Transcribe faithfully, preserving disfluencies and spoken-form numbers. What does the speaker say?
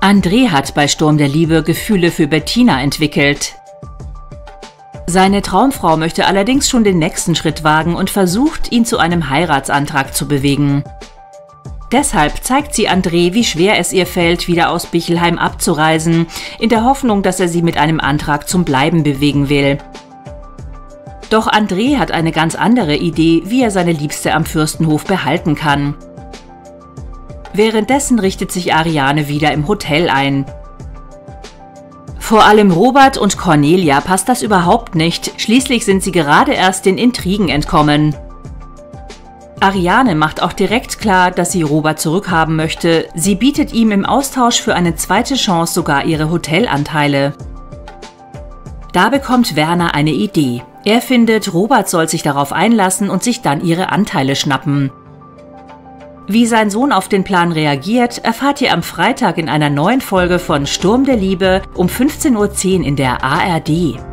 André hat bei Sturm der Liebe Gefühle für Bettina entwickelt. Seine Traumfrau möchte allerdings schon den nächsten Schritt wagen und versucht, ihn zu einem Heiratsantrag zu bewegen. Deshalb zeigt sie André, wie schwer es ihr fällt, wieder aus Bichelheim abzureisen, in der Hoffnung, dass er sie mit einem Antrag zum Bleiben bewegen will. Doch André hat eine ganz andere Idee, wie er seine Liebste am Fürstenhof behalten kann. Währenddessen richtet sich Ariane wieder im Hotel ein. Vor allem Robert und Cornelia passt das überhaupt nicht, schließlich sind sie gerade erst den Intrigen entkommen. Ariane macht auch direkt klar, dass sie Robert zurückhaben möchte, sie bietet ihm im Austausch für eine zweite Chance sogar ihre Hotelanteile. Da bekommt Werner eine Idee. Er findet, Robert soll sich darauf einlassen und sich dann ihre Anteile schnappen. Wie sein Sohn auf den Plan reagiert, erfahrt ihr am Freitag in einer neuen Folge von Sturm der Liebe um fünfzehn Uhr zehn in der A R D.